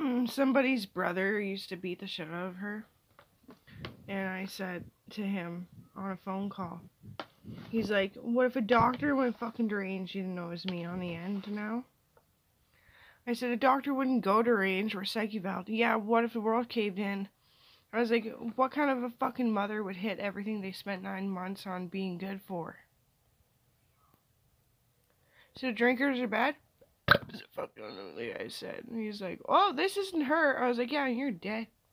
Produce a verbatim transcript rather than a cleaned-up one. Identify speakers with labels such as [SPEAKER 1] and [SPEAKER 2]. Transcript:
[SPEAKER 1] somebody's brother used to beat the shit out of her. And I said to him on a phone call, he's like, what if a doctor went fucking deranged? You didn't know it was me on the end now. I said, a doctor wouldn't go deranged or psych eval. Yeah, what if the world caved in? I was like, what kind of a fucking mother would hit everything they spent nine months on being good for? So drinkers are bad? Fucking, I said. And he's like, oh, this isn't her. I was like, yeah, you're dead.